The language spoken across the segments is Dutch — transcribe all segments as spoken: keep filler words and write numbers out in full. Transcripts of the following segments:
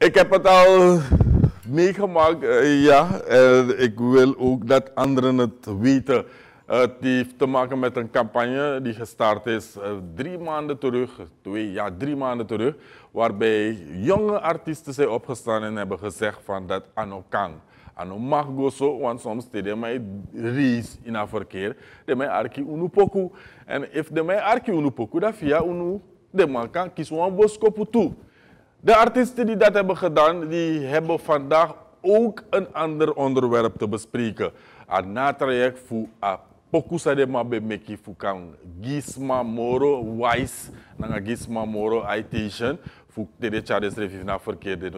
Ik heb het al meegemaakt, uh, ja. Uh, ik wil ook dat anderen het weten. Uh, het heeft te maken met een campagne die gestart is uh, drie maanden terug, twee, ja, drie maanden terug, waarbij jonge artiesten zijn opgestaan en hebben gezegd van dat ano kan. Ano mag go zo, want soms de mij reis in het verkeer, de mij arki unu poku. En if de mij arki unu poku, dan via unu, de man kan kiezen een boskopu toe. De artiesten die dat hebben gedaan, die hebben vandaag ook een ander onderwerp te bespreken. Het natraject voor a poku sa de mabe meki voor kan Gisma Moro wise, nanga Gisma Moro itation. Voor de Charles Reef na verkeer, de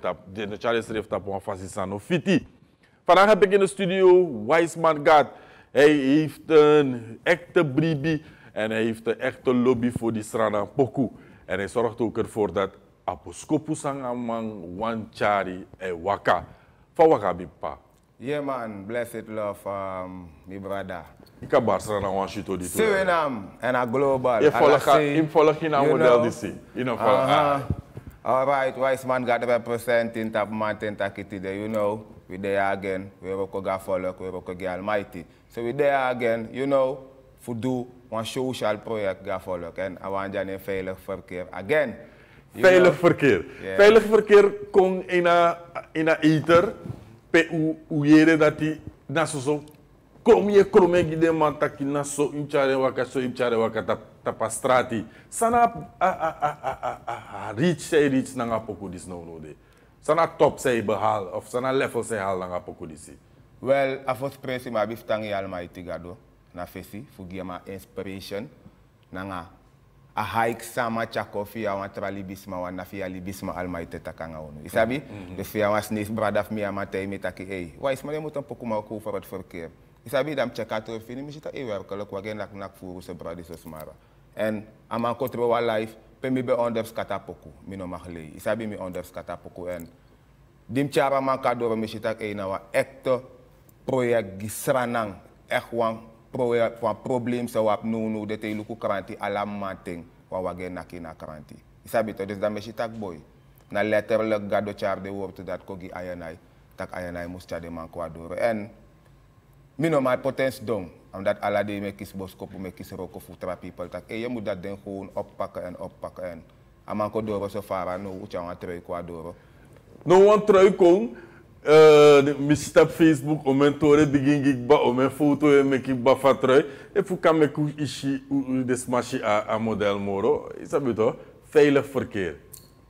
no Charles Reef tap een fascisano fiti. Vandaag heb ik in de studio Wiseman gehad. Hij heeft een echte bribi en hij heeft een echte lobby voor die Srana Poku. En hij zorgt ook ervoor dat Aposkopu sangamang wanchari e waka. Fa waka bipa. Yeah man, blessed love, um, my brother. Ik heb Barcelona wan shito dit. Suriname en a global. Je volgt in een model die zie. In een volg. Alright, Wiseman got representing tap mountain takiti there, you know. We there again. We work with follow, we work with Almighty. So we there again, you know, for do one social project ga follow. En I want een veilig verkeer again. Veilig verkeer. Yeah. Veilig verkeer kon in een in een eter. Pe u u jere dat die naso zo kom je krome gide man taki naso inchare waka so inchare waka tap tapastrati. Sana a a a a a a reach say reach nanga poku dis no no de. Sana top say behaal of sana level say haal nanga poku disi. Well, afos presi ma biftangi Almighty gado na fesi fugia ma inspiration nanga a hike sama chakofi a watra libisma wana fia libisma Almighty takanga onu. Isabi? Mm-hmm. Dus via was nis brada of mia matei metaki hey. Wais maar je moet een poku maar voor het verkeer. Isabi dam check out of fini misita e werkelijk wagen nak nak voor se brada so smara. En aman kontro wa life pe mi be onderskata poku. Mi no magle. Isabi mi onderskata poku en dim chara man kadoro misita e na wa ekte project gisranang echt wan project van probleem so wap no no de te luku kranti alam mating wa wagen naki na kranti. Isabi to dus dan misita boy. Na letterlijk gado char de woord dat kogi ayanai tak ayanai musta de man kwadoro en mi no my potens dong omdat alla de me kis boskopu me kis roko futra people tak e je moet dat den gewoon oppakken en oppakken en aman ko doro so fara no ucha wan trui kwadoro no wan trui kon uh, de misita Facebook o mentore begin gig ba o men foto e me kik ba fatrui e fu kan me ku ishi u de smashi a, a model moro isabi to veilig verkeer.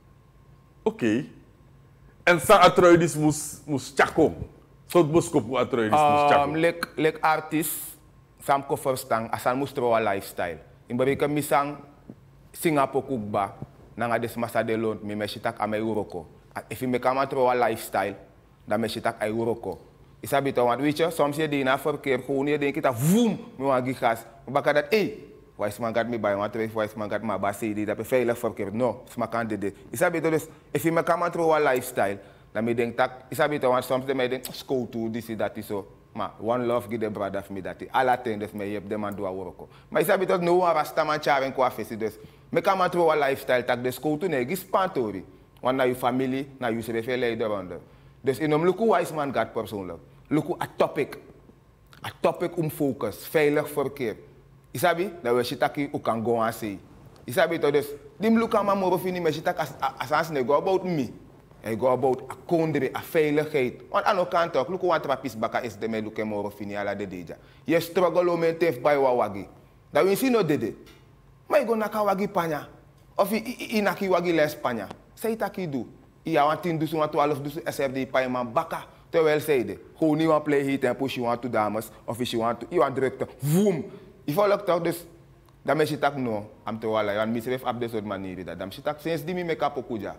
Oké. Okay. En sa atroidis mus mus chakom. Soort boskopu atroidis mus chakom. Lek lek artist sam ko verstang asan mus tro lifestyle. Imberika misang Singapore kugba nanga des masa de lont mi meshitak ame uroko. If me kama tro lifestyle dan meshitak ay uroko. Isabi to want wiche soms je di na verkeer gewoon je denk kita voem mi wa gigas. Baka dat eh Wiseman gaat me bij, want twee Wiseman gaat me bij C D, dat is veilig verkeerd. No, smakan de de. Isabi to dus, if je me kan maar trouw lifestyle, dan me denk tak, isabi to want soms de me denk, school toe, this is dat is zo. Maar one love give the brother of me dat is. Alla ten dus me heb de man doa worko. Maar isabi to no wa rasta man charen kwa fesi dus. Me kan maar trouw lifestyle tak de school toe ne gis pantori. Want na je familie, na je se veel leider onder. Dus in om luku Wiseman gaat persoonlijk. Luku a topic. A topic om focus, veilig verkeer. Isabi, dat we shitaki u kan go aan say. Isabi to dus, dim luka ma moro fini me shitak as as ne go about me. I go about a kondre, a veiligheid. Want aan ook kant ook, luku wat rapis baka is de me luke moro fini ala de deja. Je struggle om en tef bij wawagi. Dat we zien no dede. Maar je go naka wagi panya. Of i naki wagi les panya. Say taki do. I want tien dusu want twaalf dusu S F D pay man baka. Terwijl zeide, gewoon niet want play hit en push you want to dames. Of if you want to, you want drukte. Voom. Ik volg toch dus, dan is het ook no, am te wala, want misref op deze manier dat, dan is het ook sinds die me make up okuja,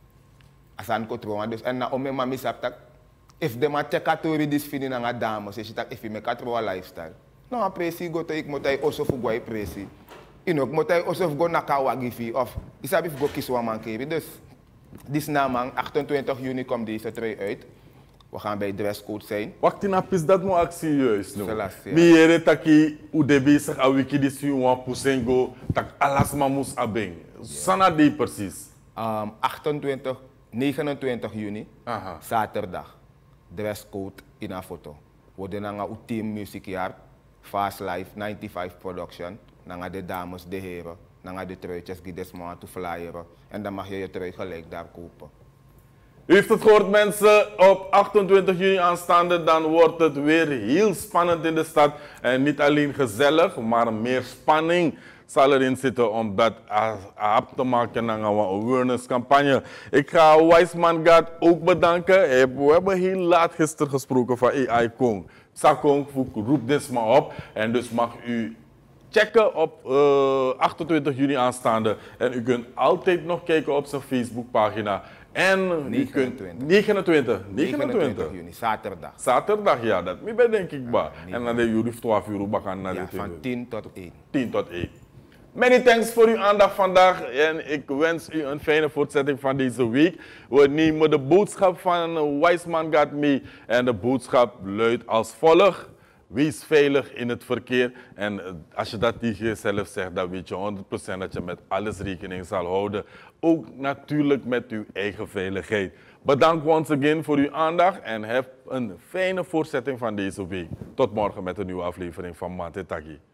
als aan controle, dus en na ome ma misap tak, if de ma check out over this fini na dames, is het ook if je make up lifestyle, no presi go to ik moet hij also voor gooi presi, you know, moet hij also go na kawagifi of, isabi go kiswa man keri, dus, dis naman achtentwintig juni komt deze trui uit. We gaan bij dresscode zijn. Wacht in apis dat mo actie juist no. Miere taki u de bezig a wiki dis yu wan pusengo tak alas mamus abeng. Sana de precies. Um, achtentwintig negenentwintig juni, Aha. zaterdag. Dresscode in een foto. We doen een team muziekjaar, Fast Life negenennegentig Production. Dan de dames, de heren, dan de truitjes die desmaand te flyeren. En dan mag je je trui gelijk daar kopen. U heeft het gehoord mensen, op achtentwintig juni aanstaande dan wordt het weer heel spannend in de stad. En niet alleen gezellig, maar meer spanning zal erin zitten om dat af te maken naar een awareness campagne. Ik ga Wiseman God ook bedanken. We hebben heel laat gisteren gesproken van A I Kong. Sakong, roep dit maar op en dus mag u checken op uh, achtentwintig juni aanstaande. En u kunt altijd nog kijken op zijn Facebookpagina. En negenentwintig. negenentwintig. negenentwintig juni, zaterdag. Zaterdag, ja, dat ben denk ik ba. Ja, en dan de jullie twaalf uur bakken naar Ja, de van tien tot één. tien tot één. Many thanks voor uw aandacht vandaag en ik wens u een fijne voortzetting van deze week. We nemen de boodschap van Wiseman God mee en de boodschap luidt als volgt. Wees veilig in het verkeer en als je dat tegen jezelf zegt, dan weet je honderd procent dat je met alles rekening zal houden. Ook natuurlijk met uw eigen veiligheid. Bedankt once again voor uw aandacht en heb een fijne voortzetting van deze week. Tot morgen met een nieuwe aflevering van Mate Tagi.